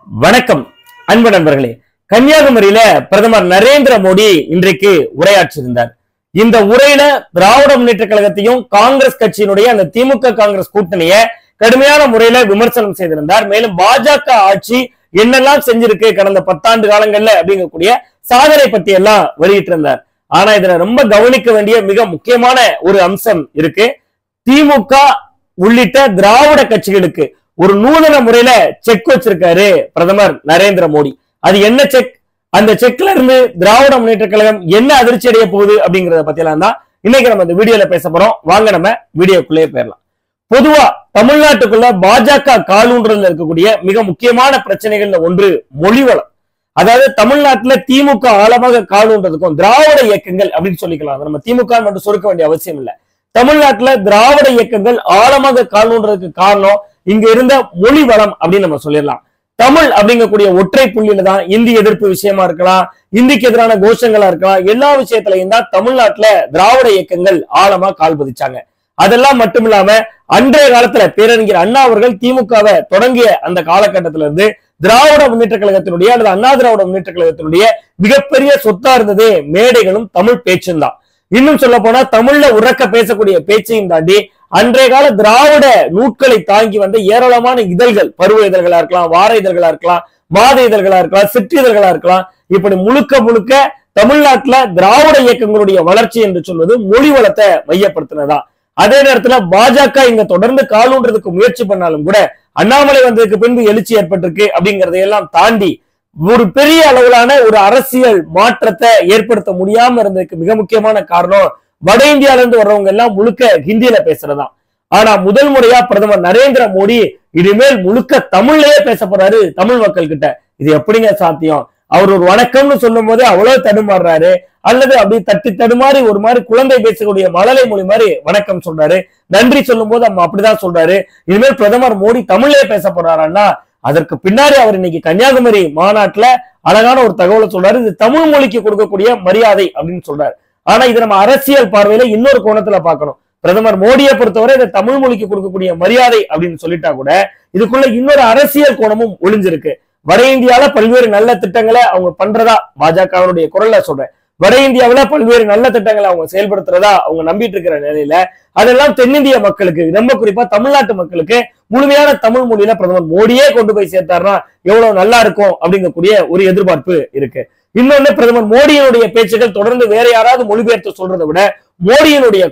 வணக்கம் அன்பு நண்பர்களே. கன்னியாகுமரியில பிரதமர் நரேந்திர மோடி இன்றைக்கு உரையாற்றியிருந்தார். இந்த உரையில திராவிட முன்னேற்ற கழகத்தையும் காங்கிரஸ் கட்சியினுடைய அந்த திமுக காங்கிரஸ் கூட்டணிய கடுமையான முறையில விமர்சனம் செய்திருந்தார். மேலும் பாஜக ஆட்சி என்னெல்லாம் செஞ்சிருக்கு கடந்த 10 ஆண்டு காலங்கள்ல அப்படிங்கக்கூடிய சாதனை பத்தி எல்லாம் வெளியிட்டு இருந்தார். ஆனா இதுல ரொம்ப கவனிக்க வேண்டிய மிக முக்கியமான ஒரு அம்சம் இருக்கு. திமுக உள்ளிட்ட திராவிட கட்சிகளுக்கு ஒரு நூதன முறையில செக் வச்சிருக்காரு பிரதமர் நரேந்திர மோடி. அது என்ன செக்? அந்த செக்ல இருந்து திராவிட முன்னேற்ற கழகம் என்ன அதிர்ச்சி அடைய போகுது அப்படிங்கறத பத்தி எல்லாம் தான் இன்னைக்கு நம்ம இந்த வீடியோல பேச போறோம். வாங்க நம்ம வீடியோக்குள்ளே போயிடலாம். பொதுவா தமிழ்நாட்டுக்குள்ள பாஜக காலூன்றதுல இருக்கக்கூடிய மிக முக்கியமான பிரச்சனைகள்ல ஒன்று மொழிவளம். அதாவது தமிழ்நாட்டுல திமுக ஆழமாக காலூன்றதுக்கும் திராவிட இயக்கங்கள் அப்படின்னு சொல்லிக்கலாம். நம்ம திமுக மட்டும் சுருக்க வேண்டிய அவசியம் இல்லை. தமிழ்நாட்டுல திராவிட இயக்கங்கள் ஆழமாக காலூன்றதுக்கு காரணம் இங்க இருந்த மொழி வளம் அப்படின்னு நம்ம சொல்லிடலாம். தமிழ் அப்படிங்கக்கூடிய ஒற்றை புள்ளியில தான் இந்தி எதிர்ப்பு விஷயமா இருக்கலாம், இந்திக்கு எதிரான கோஷங்களா இருக்கலாம், எல்லா விஷயத்திலையும் தான் தமிழ்நாட்டுல திராவிட இயக்கங்கள் ஆழமா கால் பதிச்சாங்க. அதெல்லாம் மட்டும் இல்லாம அன்றைய காலத்துல பேரறிஞர் அண்ணா அவர்கள் திமுகவை தொடங்கிய அந்த காலகட்டத்தில இருந்து திராவிட முன்னேற்ற கழகத்தினுடைய அல்லது அண்ணா திராவிட முன்னேற்ற கழகத்தினுடைய மிகப்பெரிய சொத்தா இருந்தது மேடைகளும் தமிழ் பேச்சும் தான். இன்னும் சொல்ல போனா தமிழ்ல உறக்க பேசக்கூடிய பேச்சையும் தாண்டி அன்றைய கால திராவிட நூட்களை தாங்கி வந்த ஏராளமான இதழ்கள், பருவ இதழ்களா இருக்கலாம், வார இதழ்களா இருக்கலாம், மாத இதழ்களா இருக்கலாம், சிற்றிதழ்களா இருக்கலாம், இப்படி முழுக்க முழுக்க தமிழ்நாட்டுல திராவிட இயக்கங்களுடைய வளர்ச்சி என்று சொல்வது மொழி வளத்தை மையப்படுத்தினதா. அதே நேரத்துல பாஜக இங்க தொடர்ந்து காலூன்றதுக்கு முயற்சி பண்ணாலும் கூட அண்ணாமலை வந்ததுக்கு பின்பு எழுச்சி ஏற்பட்டிருக்கு அப்படிங்கறதையெல்லாம் தாண்டி ஒரு பெரிய அளவிலான ஒரு அரசியல் மாற்றத்தை ஏற்படுத்த முடியாம இருந்ததுக்கு மிக முக்கியமான காரணம் வட இந்தியால இருந்து வர்றவங்க எல்லாம் முழுக்க ஹிந்தியில பேசுறதா. ஆனா முதல் முறையா பிரதமர் நரேந்திர மோடி இனிமேல் முழுக்க தமிழ்லயே பேச போறாரு தமிழ் மக்கள் கிட்ட. இது எப்படிங்க சாத்தியம்? அவர் ஒரு வணக்கம்னு சொல்லும் போது அவ்வளவு தடுமாறுறாரு, அல்லது அப்படி தட்டி தடுமாறி ஒரு மாதிரி குழந்தை பேசக்கூடிய மழலை மொழி மாதிரி வணக்கம் சொல்றாரு, நன்றி சொல்லும் போது அப்படிதான் சொல்றாரு. இனிமேல் பிரதமர் மோடி தமிழ்லயே பேச போறாருன்னா அதற்கு பின்னாடி அவர் இன்னைக்கு கன்னியாகுமரி மாநாட்டுல அழகான ஒரு தகவலை சொல்றாரு. இது தமிழ் மொழிக்கு கொடுக்கக்கூடிய மரியாதை அப்படின்னு சொல்றாரு. ஆனா இது நம்ம அரசியல் பார்வையில இன்னொரு கோணத்துல பார்க்கணும். பிரதமர் மோடியை பொறுத்தவரை இந்த தமிழ் மொழிக்கு கொடுக்கக்கூடிய மரியாதை அப்படின்னு சொல்லிட்டா கூட இதுக்குள்ள இன்னொரு அரசியல் கோணமும் ஒளிஞ்சிருக்கு. வட இந்தியாவில பல்வேறு நல்ல திட்டங்களை அவங்க பண்றதா பாஜகவுடைய குரல்ல சொல்றேன். வட இந்தியாவில பல்வேறு நல்ல திட்டங்களை அவங்க செயல்படுத்துறதா அவங்க நம்பிட்டு இருக்கிற நிலையில அதெல்லாம் தென்னிந்திய மக்களுக்கு, ரொம்ப குறிப்பா தமிழ்நாட்டு மக்களுக்கு முழுமையான தமிழ் மொழியில பிரதமர் மோடியே கொண்டு போய் சேர்த்தாருன்னா எவ்வளவு நல்லா இருக்கும் அப்படிங்கக்கூடிய ஒரு எதிர்பார்ப்பு இருக்கு. இன்னொன்னு, பிரதமர் மோடியினுடைய பேச்சுகள் தொடர்ந்து வேற யாராவது மொழிபெயர்த்து சொல்றதை விட மோடியினுடைய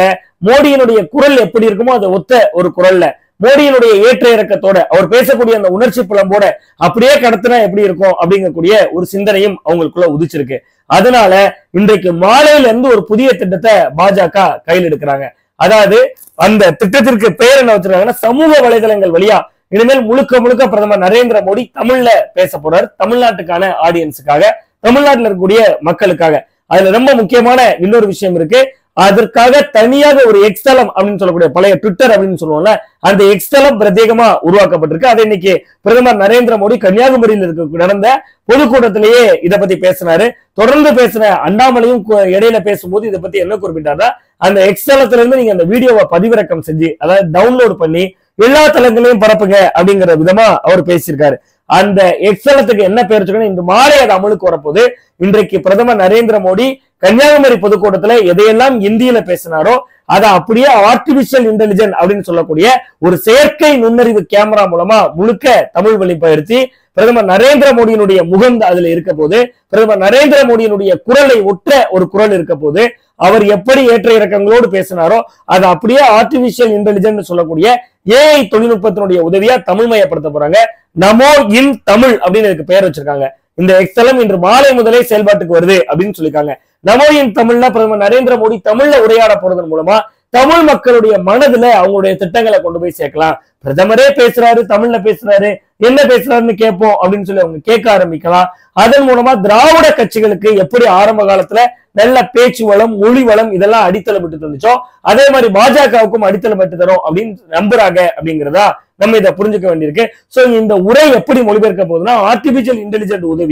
குரல் எப்படி இருக்குமோ அதை ஒத்த ஒரு குரல்ல மோடியினுடைய ஏற்ற இறக்கத்தோட அவர் பேசக்கூடிய அந்த உணர்ச்சி புலம்போட அப்படியே கடத்தினா எப்படி இருக்கும் அப்படிங்கக்கூடிய ஒரு சிந்தனையும் அவங்களுக்குள்ள உதிச்சிருக்கு. அதனால இன்றைக்கு மாலையில இருந்து ஒரு புதிய திட்டத்தை பாஜக கையில் எடுக்கிறாங்க. அதாவது அந்த திட்டத்திற்கு பெயர் என்ன வச்சிருக்காங்கன்னா சமூக வலைதளங்கள் வழியா இனிமேல் முழுக்க முழுக்க பிரதமர் நரேந்திர மோடி தமிழ்ல பேச போறார். தமிழ்நாட்டுக்கான ஆடியன்ஸுக்காக, தமிழ்நாட்டில் இருக்கக்கூடிய மக்களுக்காக. அதுல ரொம்ப முக்கியமான இன்னொரு விஷயம் இருக்கு. அதற்காக தனியாக ஒரு எக்ஸ்தலம் அப்படின்னு சொல்லக்கூடிய பழைய ட்விட்டர் அப்படின்னு சொல்லுவோம்ல, அந்த எக்ஸ்தலம் பிரத்யேகமா உருவாக்கப்பட்டிருக்கு. அதை இன்னைக்கு பிரதமர் நரேந்திர மோடி கன்னியாகுமரியில் நடந்த பொதுக்கூட்டத்திலேயே இதை பத்தி பேசினாரு. தொடர்ந்து பேசின அண்ணாமலையும் இடையில பேசும்போது இதை பத்தி என்ன குறிப்பிட்டாருன்னா, அந்த எக்ஸ்தலத்துல இருந்து நீங்க அந்த வீடியோவை பதிவிறக்கம் செஞ்சு, அதாவது டவுன்லோட் பண்ணி எல்லா தளங்களையும் பரப்புங்க அப்படிங்கிற விதமா அவர் பேசியிருக்காரு. அந்த எக்ஸலத்துக்கு என்ன பேர் வச்சுக்கணும், இந்த மாலை அது அமலுக்கு வரப்போது. இன்றைக்கு பிரதமர் நரேந்திர மோடி கன்னியாகுமரி பொதுக்கூட்டத்துல எதையெல்லாம் இந்தியில பேசினாரோ அதை அப்படியே ஆர்டிபிஷியல் இன்டெலிஜென்ஸ் அப்படின்னு சொல்லக்கூடிய ஒரு செயற்கை நுண்ணறிவு கேமரா மூலமா முழுக்க தமிழ் வெளிப்படுத்தி பிரதமர் நரேந்திர மோடியினுடைய முகம் அதுல இருக்க போது, பிரதமர் நரேந்திர மோடியினுடைய குரலை ஒற்ற ஒரு குரல் இருக்க போது, அவர் எப்படி ஏற்ற இறக்கங்களோடு பேசினாரோ அதை அப்படியே ஆர்டிபிஷியல் இன்டெலிஜென்ஸ் சொல்லக்கூடிய ஏஐ தொழில்நுட்பத்தினுடைய உதவியா தமிழ்மயப்படுத்த போறாங்க. நமோ இன் தமிழ் அப்படின்னு இதுக்கு பெயர் வச்சிருக்காங்க. இந்த எக்ஸலம் இன்று மாலை முதலே செயல்பாட்டுக்கு வருது அப்படின்னு சொல்லியிருக்காங்க. நமோ இன் தமிழ்னா பிரதமர் நரேந்திர மோடி தமிழ்ல உரையாட போறதன் மூலமா தமிழ் மக்களுடைய மனதுல அவங்களுடைய திட்டங்களை கொண்டு போய் சேர்க்கலாம். பிரதமரே பேசுறாரு, தமிழ்ல பேசுறாரு, என்ன பேசுறாருன்னு கேட்போம் அப்படின்னு சொல்லி அவங்க கேட்க ஆரம்பிக்கலாம். அதன் மூலமா திராவிட கட்சிகளுக்கு எப்படி ஆரம்ப காலத்துல நல்ல பேச்சு வளம், மொழி வளம் இதெல்லாம் அடித்தளம் விட்டு தந்துச்சோ அதே மாதிரி பாஜகவுக்கும் அடித்தளம் விட்டு தரும் அப்படின்னு நம்புறாங்க அப்படிங்கிறதா நம்ம இதை புரிஞ்சுக்க வேண்டியிருக்கு. சோ இந்த உரை எப்படி மொழிபெயர்க்க போகுதுன்னா, ஆர்டிபிஷியல் இன்டெலிஜென்ஸ் உதவியா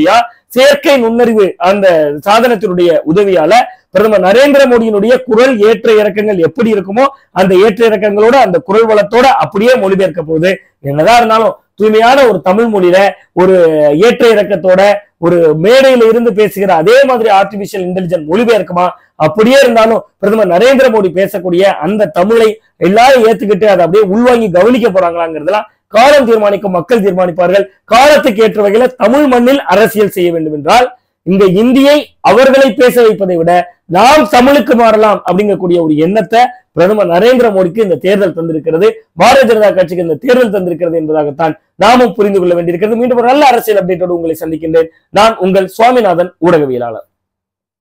செயற்கை நுண்ணறிவு அந்த சாதனத்தினுடைய உதவியால பிரதமர் நரேந்திர மோடியினுடைய குரல் ஏற்ற இறக்கங்கள் எப்படி இருக்குமோ அந்த ஏற்ற இறக்கங்களோட அந்த குரல் வளத்தோட அப்படியே மொழிபெயர்க்க போகுது. என்னதான் இருந்தாலும் தூய்மையான ஒரு தமிழ் மொழியில ஒரு ஏற்ற இறக்கத்தோட ஒரு மேடையில இருந்து பேசுகிற அதே மாதிரி ஆர்டிபிஷியல் இன்டெலிஜென்ஸ் மொழிபெயர்க்குமா? அப்படியே இருந்தாலும் பிரதமர் நரேந்திர மோடி பேசக்கூடிய அந்த தமிழை எல்லாரும் ஏத்துக்கிட்டு அதை அப்படியே உள்வாங்கி கவனிக்க போறாங்களாங்கிறதுலாம் காலம் தீர்மானிக்கும், மக்கள் தீர்மானிப்பார்கள். காலத்துக்கு ஏற்ற வகையில தமிழ் மண்ணில் அரசியல் செய்ய வேண்டும் என்றால் இங்க இந்தியை அவர்களை பேச வைப்பதை விட நாம் தமிழுக்கு மாறலாம் அப்படிங்கக்கூடிய ஒரு எண்ணத்தை பிரதமர் நரேந்திர மோடிக்கு இந்த தேர்தல் தந்திருக்கிறது, பாரதிய ஜனதா கட்சிக்கு இந்த தேர்தல் தந்திருக்கிறது என்பதாகத்தான் நாமும் புரிந்து கொள்ள வேண்டியிருக்கிறது. மீண்டும் ஒரு நல்ல அரசியல் அப்டேட்டோடு உங்களை சந்திக்கின்றேன். நான் உங்கள் சுவாமிநாதன், ஊடகவியலாளர்.